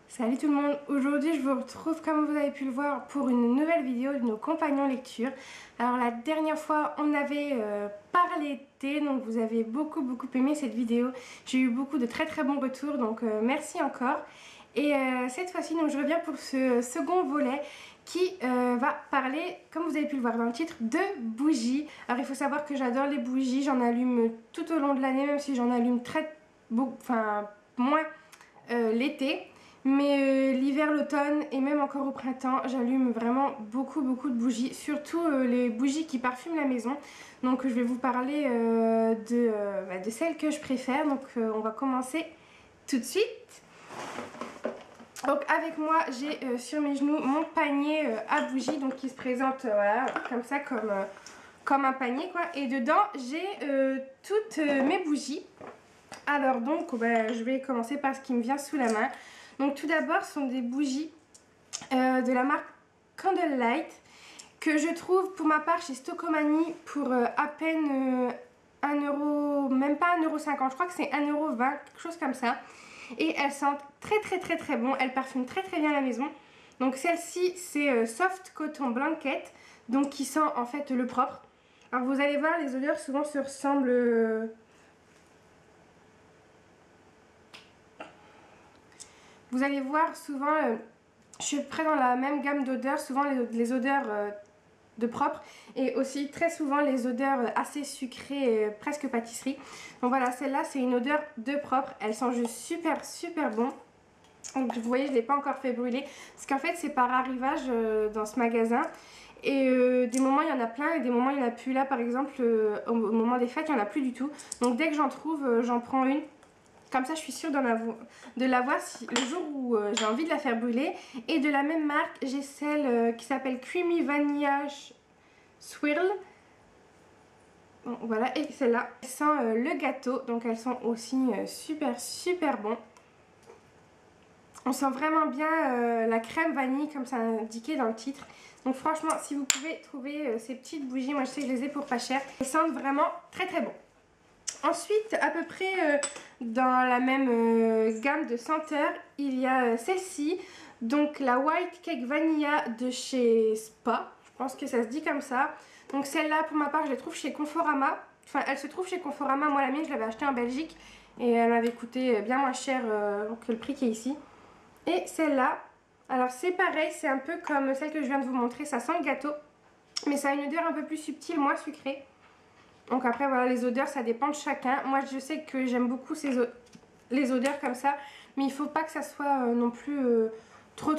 Salut tout le monde, aujourd'hui je vous retrouve comme vous avez pu le voir pour une nouvelle vidéo de nos compagnons lecture. Alors la dernière fois on avait parlé thé, donc vous avez beaucoup aimé cette vidéo. J'ai eu beaucoup de très bons retours, donc merci encore. Et cette fois-ci donc je reviens pour ce second volet qui va parler, comme vous avez pu le voir dans le titre, de bougies. Alors il faut savoir que j'adore les bougies, j'en allume tout au long de l'année, même si j'en allume moins l'été. Mais l'hiver, l'automne et même encore au printemps, j'allume vraiment beaucoup de bougies, surtout les bougies qui parfument la maison. Donc je vais vous parler de celles que je préfère. Donc on va commencer tout de suite. Donc avec moi j'ai sur mes genoux mon panier à bougies, donc qui se présente voilà, comme ça, comme un panier quoi. Et dedans j'ai toutes mes bougies. Alors donc je vais commencer par ce qui me vient sous la main. Donc tout d'abord ce sont des bougies de la marque Candlelight que je trouve pour ma part chez Stocomanie pour à peine 1€, même pas 1,50€, je crois que c'est 1,20€, quelque chose comme ça. Et elles sentent très bon, elles parfument très bien la maison. Donc celle-ci c'est Soft Cotton Blanket, donc qui sent en fait le propre. Alors vous allez voir, les odeurs souvent se ressemblent. Vous allez voir souvent, je suis près dans la même gamme d'odeurs, souvent les odeurs de propre et aussi très souvent les odeurs assez sucrées, presque pâtisserie. Donc voilà, celle-là c'est une odeur de propre, elle sent juste super bon. Donc vous voyez, je ne l'ai pas encore fait brûler parce qu'en fait c'est par arrivage dans ce magasin. Et des moments il y en a plein et des moments il n'y en a plus. Là par exemple au moment des fêtes il n'y en a plus du tout. Donc dès que j'en trouve j'en prends une. Comme ça je suis sûre de l'avoir si, le jour où j'ai envie de la faire brûler. Et de la même marque j'ai celle qui s'appelle Creamy Vanilla Swirl. Bon, voilà, et celle-là elle sent le gâteau. Donc elles sont aussi super bon. On sent vraiment bien la crème vanille comme ça indiqué dans le titre. Donc franchement si vous pouvez trouver ces petites bougies, moi je sais que je les ai pour pas cher. Elles sentent vraiment très bon. Ensuite, à peu près dans la même gamme de senteurs, il y a celle-ci, donc la White Cake Vanilla de chez Spa, je pense que ça se dit comme ça. Donc celle-là, pour ma part, je la trouve chez Conforama, enfin elle se trouve chez Conforama, moi la mienne je l'avais achetée en Belgique et elle m'avait coûté bien moins cher que le prix qui est ici. Et celle-là, alors c'est pareil, c'est un peu comme celle que je viens de vous montrer, ça sent le gâteau, mais ça a une odeur un peu plus subtile, moins sucrée. Donc après voilà, les odeurs ça dépend de chacun. Moi je sais que j'aime beaucoup les odeurs comme ça, mais il faut pas que ça soit non plus trop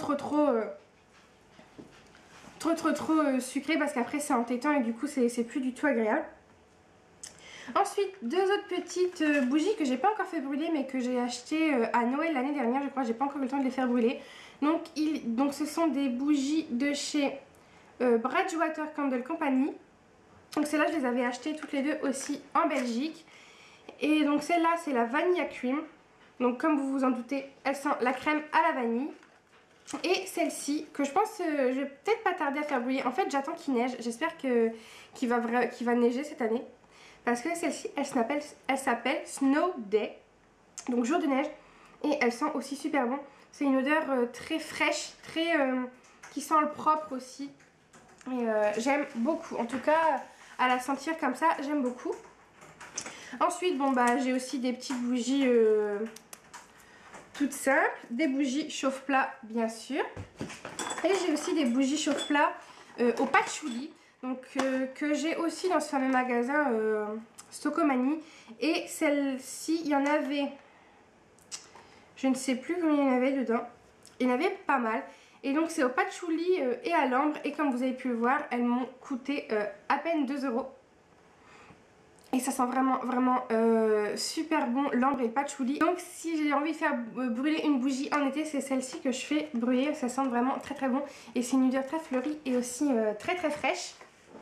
sucré, parce qu'après c'est entêtant et du coup c'est plus du tout agréable. Ensuite deux autres petites bougies que j'ai pas encore fait brûler mais que j'ai acheté à Noël l'année dernière, je crois. J'ai pas encore eu le temps de les faire brûler. Donc ce sont des bougies de chez Bridgewater Candle Company. Donc celles-là je les avais achetées toutes les deux aussi en Belgique. Et donc celle-là c'est la Vanilla Cream. Donc comme vous vous en doutez, elle sent la crème à la vanille. Et celle-ci que je pense je vais peut-être pas tarder à faire brûler. En fait j'attends qu'il neige, j'espère qu'il va neiger cette année. Parce que celle-ci elle s'appelle Snow Day, donc jour de neige. Et elle sent aussi super bon. C'est une odeur très fraîche, qui sent le propre aussi. Et j'aime beaucoup, en tout cas à la sentir comme ça, j'aime beaucoup. Ensuite, bon bah j'ai aussi des petites bougies toutes simples, des bougies chauffe-plat bien sûr. Et j'ai aussi des bougies chauffe-plat au patchouli, donc que j'ai aussi dans ce fameux magasin Stocomanie. Et celle-ci, il y en avait, je ne sais plus combien il y en avait dedans, il y en avait pas mal. Et donc c'est au patchouli et à l'ambre, et comme vous avez pu le voir, elles m'ont coûté à peine 2 €. Et ça sent vraiment super bon, l'ambre et le patchouli. Donc si j'ai envie de faire brûler une bougie en été, c'est celle-ci que je fais brûler. Ça sent vraiment très bon et c'est une odeur très fleurie et aussi très fraîche.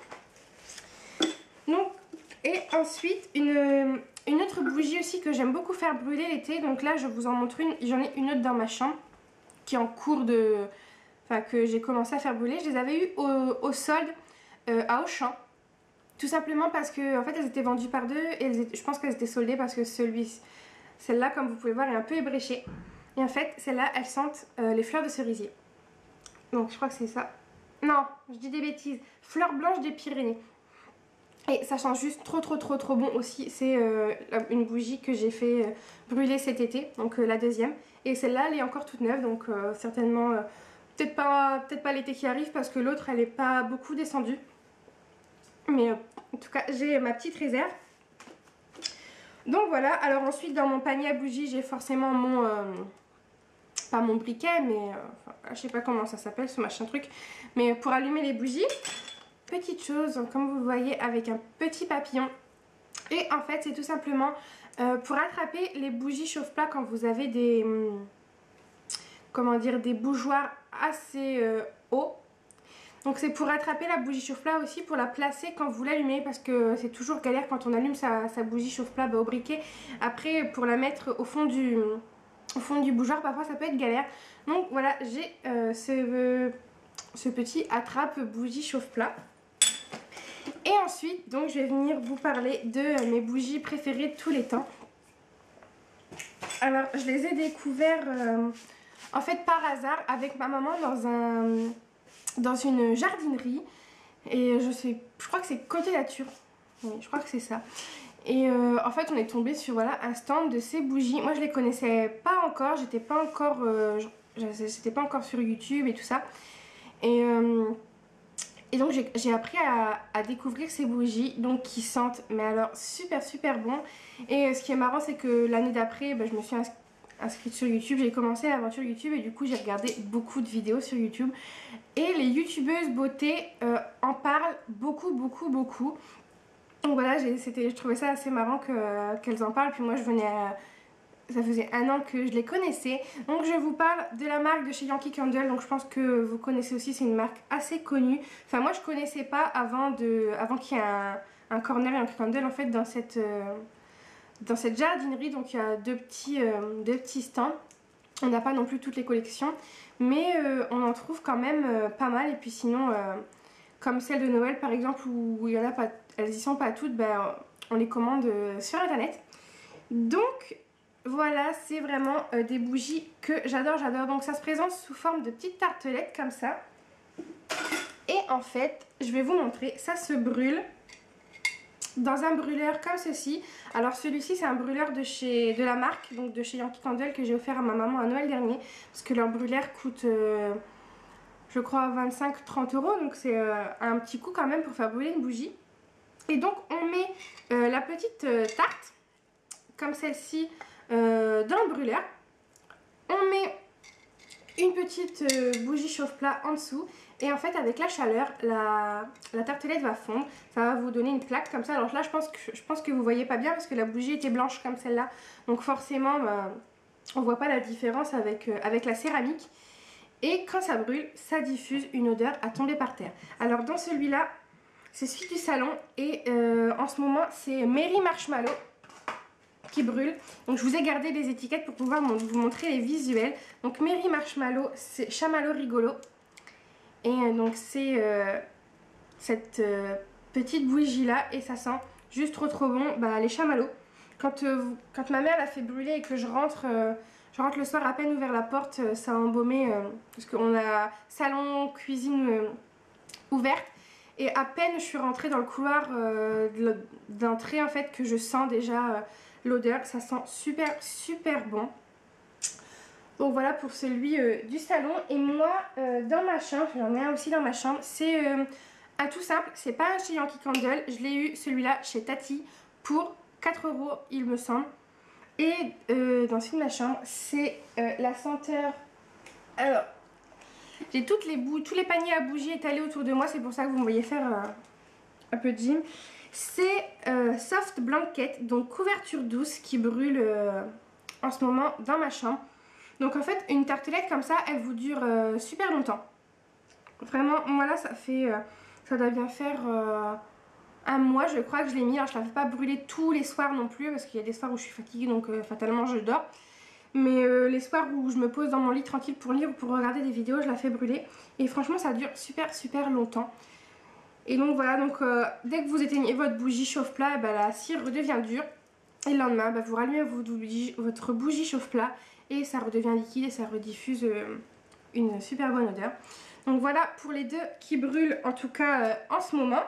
Donc, et ensuite une autre bougie aussi que j'aime beaucoup faire brûler l'été. Donc là je vous en montre une, j'en ai une autre dans ma chambre qui est en cours de... Enfin que j'ai commencé à faire brûler. Je les avais eu au solde à Auchan. Tout simplement parce que en fait elles étaient vendues par deux et je pense qu'elles étaient soldées parce que celle-là comme vous pouvez voir est un peu ébréchée. Et en fait, celles-là, elles sentent les fleurs de cerisier. Donc je crois que c'est ça. Non, je dis des bêtises. Fleurs blanches des Pyrénées. Et ça sent juste trop bon aussi. C'est une bougie que j'ai fait brûler cet été, donc la deuxième. Et celle-là, elle est encore toute neuve, donc certainement, peut-être pas l'été qui arrive parce que l'autre, elle n'est pas beaucoup descendue. Mais en tout cas, j'ai ma petite réserve. Donc voilà, alors ensuite dans mon panier à bougies, j'ai forcément mon... pas mon briquet, mais... enfin, je sais pas comment ça s'appelle ce machin truc. Mais pour allumer les bougies... Petite chose, comme vous voyez, avec un petit papillon. Et en fait, c'est tout simplement pour attraper les bougies chauffe-plat quand vous avez des... comment dire, des bougeoirs assez hauts. Donc c'est pour attraper la bougie chauffe-plat aussi, pour la placer quand vous l'allumez, parce que c'est toujours galère quand on allume sa bougie chauffe-plat au briquet. Après, pour la mettre au fond du bougeoir, parfois ça peut être galère. Donc voilà, j'ai ce petit attrape bougie chauffe-plat. Et ensuite, donc, je vais venir vous parler de mes bougies préférées de tous les temps. Alors, je les ai découvertes en fait par hasard avec ma maman dans une jardinerie. Et je crois que c'est Côté Nature. Oui, je crois que c'est ça. Et en fait, on est tombé sur voilà, un stand de ces bougies. Moi, je les connaissais pas encore. J'étais pas encore sur YouTube et tout ça. Et donc j'ai appris à découvrir ces bougies donc qui sentent mais alors super bon. Et ce qui est marrant, c'est que l'année d'après je me suis inscrite sur YouTube, j'ai commencé l'aventure YouTube et du coup j'ai regardé beaucoup de vidéos sur YouTube. Et les youtubeuses beauté en parlent beaucoup. Donc voilà, je trouvais ça assez marrant qu'elles en parlent. Puis moi ça faisait un an que je les connaissais. Donc je vous parle de la marque de chez Yankee Candle. Donc je pense que vous connaissez aussi, c'est une marque assez connue. Enfin moi je connaissais pas avant qu'il y ait un corner Yankee Candle en fait dans cette jardinerie. Donc il y a deux petits stands. On n'a pas non plus toutes les collections, mais on en trouve quand même pas mal. Et puis sinon, comme celle de Noël par exemple, où il y en a pas, elles y sont pas toutes, on les commande sur internet. Donc voilà, c'est vraiment des bougies que j'adore. Donc ça se présente sous forme de petites tartelettes comme ça. Et en fait, je vais vous montrer, ça se brûle dans un brûleur comme ceci. Alors celui-ci, c'est un brûleur de la marque, donc de chez Yankee Candle, que j'ai offert à ma maman à Noël dernier. Parce que leur brûleur coûte, je crois, 25-30 €. Donc c'est un petit coût quand même pour faire brûler une bougie. Et donc on met la petite tarte, comme celle-ci, dans le brûleur. On met une petite bougie chauffe-plat en dessous. Et en fait, avec la chaleur, la tartelette va fondre. Ça va vous donner une plaque comme ça. Alors là, je pense que vous voyez pas bien parce que la bougie était blanche comme celle-là. Donc forcément, on voit pas la différence avec la céramique. Et quand ça brûle, ça diffuse une odeur à tomber par terre. Alors dans celui-là, c'est celui du salon. Et en ce moment, c'est Mary Marshmallow qui brûle. Donc je vous ai gardé les étiquettes pour pouvoir vous montrer les visuels. Donc Mary Marshmallow, c'est chamallow rigolo. Et donc c'est cette petite bougie là, et ça sent juste trop bon les chamallows. Quand ma mère l'a fait brûler et que je rentre le soir à peine ouvert la porte, ça a embaumé parce qu'on a salon, cuisine ouverte. Et à peine je suis rentrée dans le couloir d'entrée en fait que je sens déjà l'odeur. Ça sent super bon. Donc voilà pour celui du salon. Et moi dans ma chambre, j'en ai un aussi dans ma chambre, c'est un tout simple, c'est pas chez Yankee Candle, je l'ai eu celui-là chez Tati pour 4 € il me semble. Et dans celui de ma chambre, c'est la senteur. Alors j'ai tous les paniers à bougies étalés autour de moi, c'est pour ça que vous me voyez faire un peu de gym. C'est Soft Blanket, donc couverture douce qui brûle en ce moment dans ma chambre. Donc en fait, une tartelette comme ça, elle vous dure super longtemps. Vraiment, moi là, ça doit bien faire un mois, je crois que je l'ai mis. Alors je ne la fais pas brûler tous les soirs non plus, parce qu'il y a des soirs où je suis fatiguée, donc fatalement je dors. Mais les soirs où je me pose dans mon lit tranquille pour lire ou pour regarder des vidéos, je la fais brûler. Et franchement, ça dure super longtemps. Et donc voilà, dès que vous éteignez votre bougie chauffe-plat, la cire redevient dure. Et le lendemain, vous rallumez votre bougie chauffe-plat et ça redevient liquide et ça rediffuse une super bonne odeur. Donc voilà pour les deux qui brûlent en tout cas en ce moment.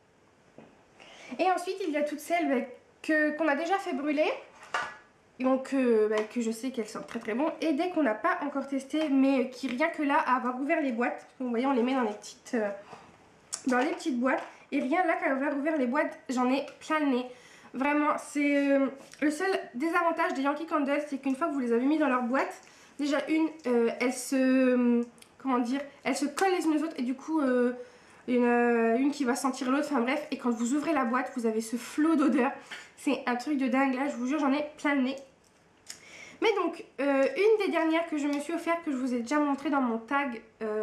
Et ensuite il y a toutes celles qu'on a déjà fait brûler. Donc que je sais qu'elles sentent très très bon. Et dès qu'on n'a pas encore testé, mais qui rien que là à avoir ouvert les boîtes, vous voyez on les met dans les petites boîtes. Et rien là qu'à avoir ouvert les boîtes, j'en ai plein le nez. Vraiment, c'est le seul désavantage des Yankee Candle, c'est qu'une fois que vous les avez mis dans leur boîte, déjà elles se collent les unes aux autres et du coup une qui va sentir l'autre, enfin bref. Et quand vous ouvrez la boîte, vous avez ce flot d'odeur. C'est un truc de dingue là, je vous jure, j'en ai plein le nez. Mais donc, une des dernières que je me suis offert, que je vous ai déjà montré dans mon tag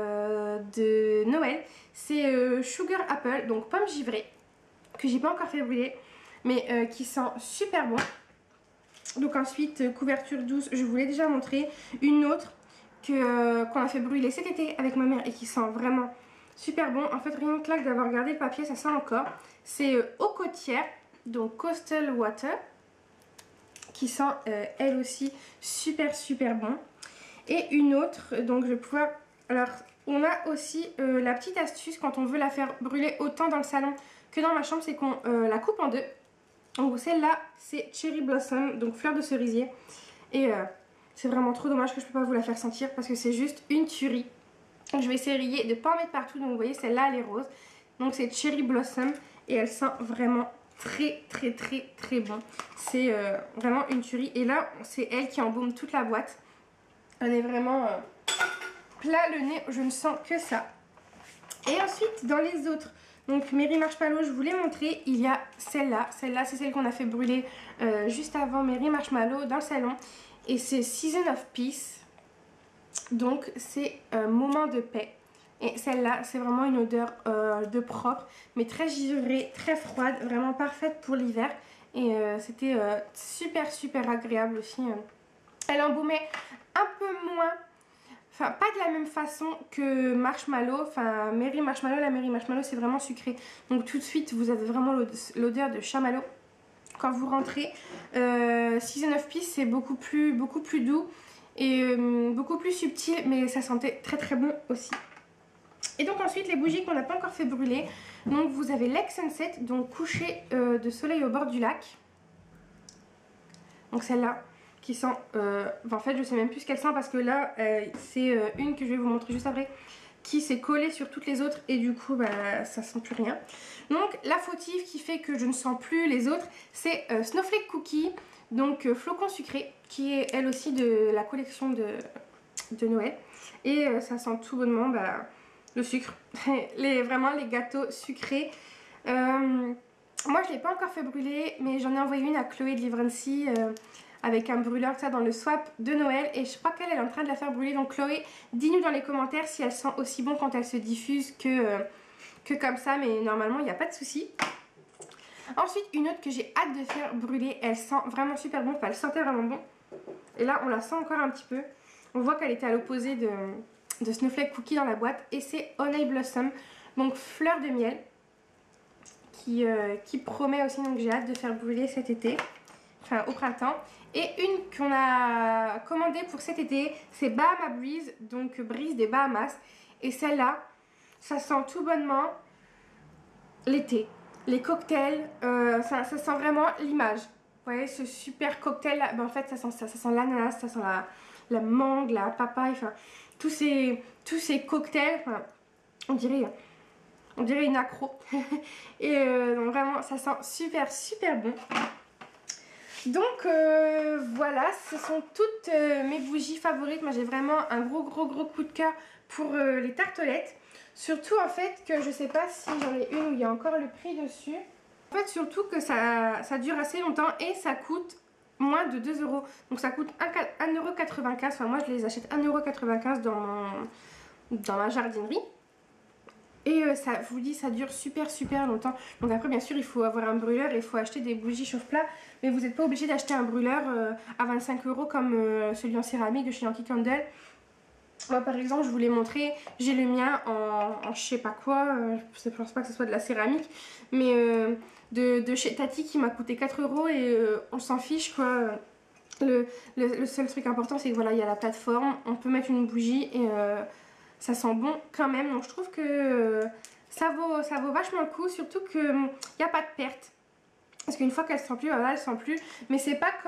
de Noël, c'est Sugar Apple, donc pomme givrée, que j'ai pas encore fait brûler, mais qui sent super bon. Donc ensuite, couverture douce, je vous l'ai déjà montré. Une autre qu'on a fait brûler cet été avec ma mère et qui sent vraiment super bon. En fait, rien que là d'avoir regardé le papier, ça sent encore. C'est eau côtière, donc Coastal Water, qui sent elle aussi super bon. Et une autre, donc je vais pouvoir... Alors on a aussi la petite astuce quand on veut la faire brûler autant dans le salon que dans ma chambre, c'est qu'on la coupe en deux. Donc celle-là c'est Cherry Blossom, donc fleur de cerisier. Et c'est vraiment trop dommage que je ne peux pas vous la faire sentir parce que c'est juste une tuerie. Donc je vais essayer de ne pas en mettre partout, donc vous voyez celle-là elle est rose. Donc c'est Cherry Blossom et elle sent vraiment très bon. C'est vraiment une tuerie. Et là c'est elle qui embaume toute la boîte. Elle est vraiment plein le nez, je ne sens que ça. Et ensuite dans les autres, donc Mary Marshmallow, je vous l'ai montré, il y a celle-là. Celle-là c'est celle qu'on a fait brûler juste avant Mary Marshmallow dans le salon. Et c'est Season of Peace. Donc c'est moment de paix. Et celle-là, c'est vraiment une odeur de propre, mais très givrée, très froide, vraiment parfaite pour l'hiver. Et c'était super agréable aussi. Elle embaumait un peu moins, enfin pas de la même façon que Marshmallow. Enfin Mary Marshmallow, la Mary Marshmallow c'est vraiment sucré. Donc tout de suite vous avez vraiment l'odeur de chamallow. Quand vous rentrez, Season of Peace c'est beaucoup plus doux et beaucoup plus subtil, mais ça sentait très bon aussi. Et donc ensuite les bougies qu'on n'a pas encore fait brûler. Donc vous avez Lake Sunset, donc coucher de soleil au bord du lac. Donc celle-là qui sent, en fait je sais même plus ce qu'elle sent parce que là c'est une que je vais vous montrer juste après, qui s'est collée sur toutes les autres et du coup ça sent plus rien. Donc la fautive qui fait que je ne sens plus les autres, c'est Snowflake Cookie, donc flocon sucré, qui est elle aussi de la collection de Noël. Et ça sent tout bonnement le sucre, vraiment les gâteaux sucrés. Moi je ne l'ai pas encore fait brûler, mais j'en ai envoyé une à Chloé de Livrency avec un brûleur ça dans le swap de Noël, et je crois qu'elle est en train de la faire brûler. Donc Chloé, dis-nous dans les commentaires si elle sent aussi bon quand elle se diffuse que comme ça, mais normalement il n'y a pas de souci. Ensuite une autre que j'ai hâte de faire brûler, elle sent vraiment super bon, enfin elle sentait vraiment bon, et là on la sent encore un petit peu. On voit qu'elle était à l'opposé de Snowflake Cookie dans la boîte, et c'est Honey Blossom, donc fleur de miel, qui promet aussi. Donc j'ai hâte de faire brûler cet été, enfin au printemps. Et une qu'on a commandée pour cet été, c'est Bahama Breeze, donc brise des Bahamas. Et celle-là, ça sent tout bonnement l'été, les cocktails, ça sent vraiment l'image. Vous voyez ce super cocktail là, en fait ça sent l'ananas, ça sent la mangue, la papaye, enfin tous ces cocktails, enfin, on dirait une accro. Et donc vraiment ça sent super bon. Donc voilà, ce sont toutes mes bougies favorites. Moi j'ai vraiment un gros coup de cœur pour les tartelettes. Surtout en fait que je sais pas si j'en ai une où il y a encore le prix dessus. En fait surtout que ça dure assez longtemps et ça coûte moins de 2 €. Donc ça coûte 1,95 €. Enfin moi je les achète 1,95 € dans ma jardinerie. Et ça, je vous dis, ça dure super longtemps. Donc après bien sûr il faut avoir un brûleur et il faut acheter des bougies chauffe-plat. Mais vous n'êtes pas obligé d'acheter un brûleur à 25 € comme celui en céramique de chez Yankee Candle. Moi par exemple je vous l'ai montré, j'ai le mien en je sais pas quoi, je pense pas que ce soit de la céramique. Mais de chez Tati qui m'a coûté 4 € et on s'en fiche quoi. Le seul truc important c'est que voilà, il y a la plateforme, on peut mettre une bougie et ça sent bon quand même. Donc je trouve que ça vaut vachement le coup, surtout qu'il n'y a pas de perte. Parce qu'une fois qu'elle sent plus, voilà, elle sent plus. Mais c'est pas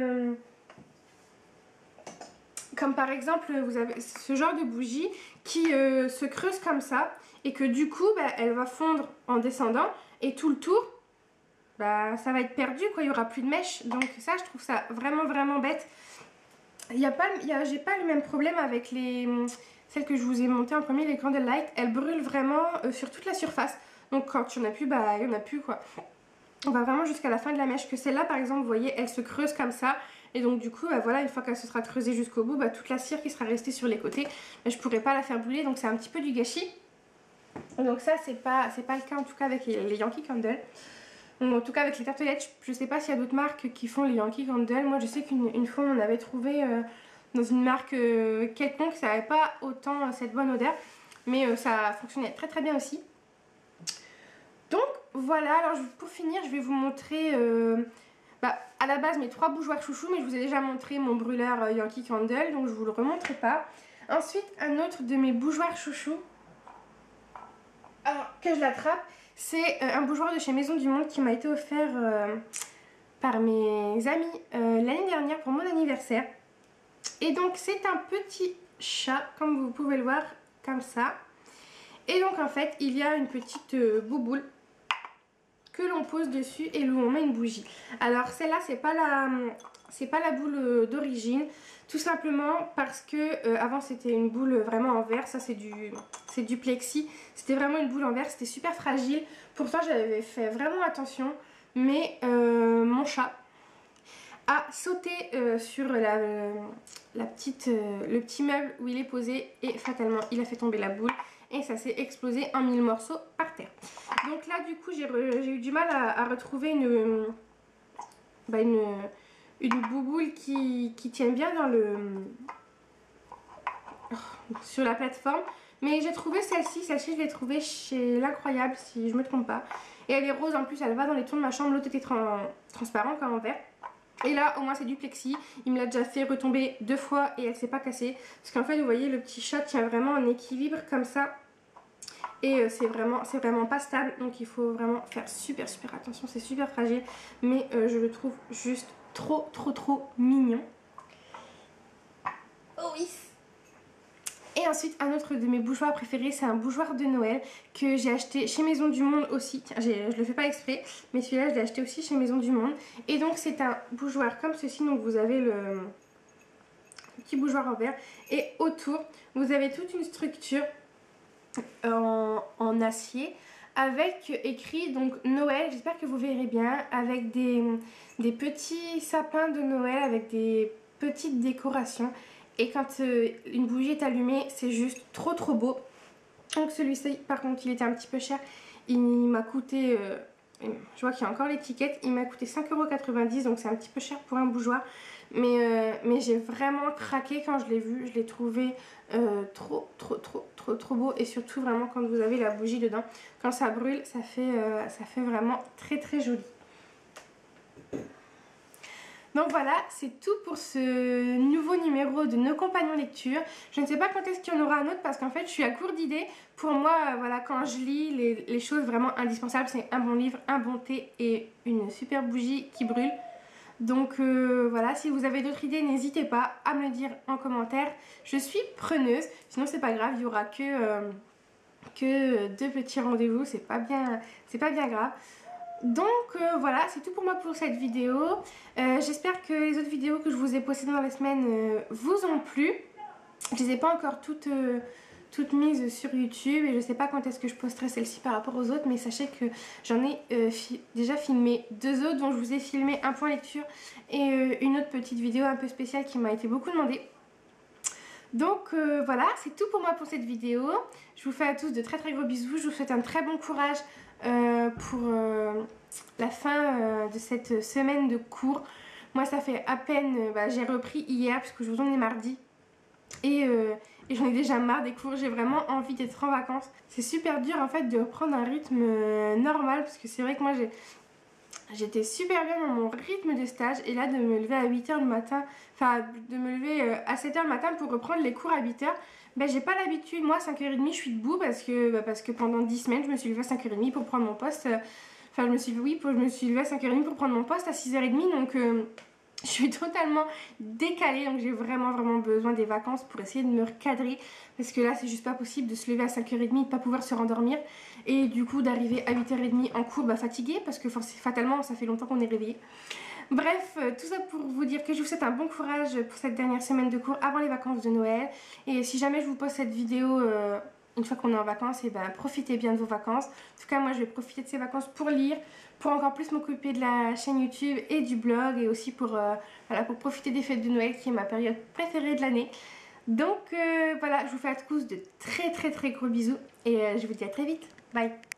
comme par exemple, vous avez ce genre de bougie qui se creuse comme ça et que du coup, bah, elle va fondre en descendant et tout le tour, bah, ça va être perdu, quoi. Il n'y aura plus de mèche. Donc ça, je trouve ça vraiment bête. J'ai pas le même problème avec celles que je vous ai montées en premier, les Candlelight. Elles brûlent vraiment sur toute la surface. Donc quand il n'y en a plus, bah il n'y en a plus, quoi. On va vraiment jusqu'à la fin de la mèche. Que celle-là, par exemple, vous voyez, elle se creuse comme ça. Et donc du coup, bah, voilà, une fois qu'elle se sera creusée jusqu'au bout, bah, toute la cire qui sera restée sur les côtés, bah, je pourrais pas la faire brûler. Donc c'est un petit peu du gâchis. Donc ça, c'est pas le cas en tout cas avec les Yankee Candle. Donc, en tout cas avec les tartelettes, je sais pas s'il y a d'autres marques qui font les Yankee Candle. Moi je sais qu'une fois on avait trouvé dans une marque quelconque, ça n'avait pas autant cette bonne odeur. Mais ça fonctionnait très bien aussi. Donc voilà, alors pour finir, je vais vous montrer à la base mes 3 bougeoirs chouchous, mais je vous ai déjà montré mon brûleur Yankee Candle, donc je vous le remontrerai pas. Ensuite, un autre de mes bougeoirs chouchous, alors que je l'attrape, c'est un bougeoir de chez Maison du Monde qui m'a été offert par mes amis l'année dernière pour mon anniversaire. Et donc c'est un petit chat, comme vous pouvez le voir, comme ça. Et donc en fait, il y a une petite bouboule que l'on pose dessus et où on met une bougie. Alors celle-là, c'est pas la boule d'origine, tout simplement parce que avant c'était une boule vraiment en verre. Ça c'est du plexi, c'était vraiment une boule en verre, c'était super fragile. Pourtant j'avais fait vraiment attention, mais mon chat a sauté sur le petit meuble où il est posé et fatalement il a fait tomber la boule. Et ça s'est explosé en 1000 morceaux par terre. Donc là du coup j'ai eu du mal à retrouver une bouboule qui tienne bien dans sur la plateforme. Mais j'ai trouvé celle-ci je l'ai trouvée chez L'Incroyable si je me trompe pas. Et elle est rose en plus, elle va dans les tons de ma chambre. L'autre était transparent comme en verre. Et là au moins c'est du plexi, il me l'a déjà fait retomber 2 fois et elle s'est pas cassée. Parce qu'en fait vous voyez le petit chat tient vraiment en équilibre comme ça. Et c'est vraiment pas stable, donc il faut vraiment faire super attention, c'est super fragile. Mais je le trouve juste trop mignon. Oh oui. Et ensuite un autre de mes bougeoirs préférés, c'est un bougeoir de Noël que j'ai acheté chez Maison du Monde aussi. Tiens, je le fais pas exprès, mais celui-là je l'ai acheté aussi chez Maison du Monde. Et donc c'est un bougeoir comme ceci, donc vous avez le petit bougeoir en verre. Et autour vous avez toute une structure en acier avec écrit donc Noël, j'espère que vous verrez bien, avec des petits sapins de Noël avec des petites décorations. Et quand une bougie est allumée, c'est juste trop beau. Donc celui-ci par contre il était un petit peu cher, il m'a coûté je vois qu'il y a encore l'étiquette, il m'a coûté 5,90 €, donc c'est un petit peu cher pour un bougeoir. Mais j'ai vraiment craqué quand je l'ai vu, je l'ai trouvé trop beau. Et surtout vraiment quand vous avez la bougie dedans, quand ça brûle, ça fait vraiment très joli. Donc voilà, c'est tout pour ce nouveau numéro de Nos Compagnons Lecture. Je ne sais pas quand est-ce qu'il y en aura un autre parce qu'en fait je suis à court d'idées. Pour moi, voilà, quand je lis les choses vraiment indispensables, c'est un bon livre, un bon thé et une super bougie qui brûle. Donc voilà, si vous avez d'autres idées, n'hésitez pas à me le dire en commentaire. Je suis preneuse, sinon c'est pas grave, il n'y aura que 2 petits rendez-vous, c'est pas bien grave. Donc voilà, c'est tout pour moi pour cette vidéo. J'espère que les autres vidéos que je vous ai postées dans la semaine vous ont plu. Je les ai pas encore toutes mises sur YouTube et je sais pas quand est-ce que je posterai celle-ci par rapport aux autres, mais sachez que j'en ai déjà filmé 2 autres dont je vous ai filmé un point lecture et une autre petite vidéo un peu spéciale qui m'a été beaucoup demandée. Donc voilà, c'est tout pour moi pour cette vidéo. Je vous fais à tous de très gros bisous. Je vous souhaite un très bon courage pour la fin de cette semaine de cours. Moi ça fait à peine, j'ai repris hier parce que je vous en ai mardi. Et j'en ai déjà marre des cours, j'ai vraiment envie d'être en vacances. C'est super dur en fait de reprendre un rythme normal parce que c'est vrai que moi j'étais super bien dans mon rythme de stage et là de me lever à 8h le matin, enfin de me lever à 7h le matin pour reprendre les cours à 8h, ben j'ai pas l'habitude. Moi 5h30 je suis debout parce que pendant 10 semaines je me suis levée à 5h30 pour prendre mon poste. Enfin je me suis levée à 5h30 pour prendre mon poste à 6h30 donc je suis totalement décalée, donc j'ai vraiment besoin des vacances pour essayer de me recadrer parce que là c'est juste pas possible de se lever à 5h30 et de pas pouvoir se rendormir et du coup d'arriver à 8h30 en cours fatiguée parce que fatalement ça fait longtemps qu'on est réveillé. Bref, tout ça pour vous dire que je vous souhaite un bon courage pour cette dernière semaine de cours avant les vacances de Noël. Et si jamais je vous poste cette vidéo une fois qu'on est en vacances, et ben profitez bien de vos vacances. En tout cas moi je vais profiter de ces vacances pour lire, pour encore plus m'occuper de la chaîne YouTube et du blog et aussi pour profiter des fêtes de Noël qui est ma période préférée de l'année. Donc voilà, je vous fais à tous de très gros bisous et je vous dis à très vite. Bye.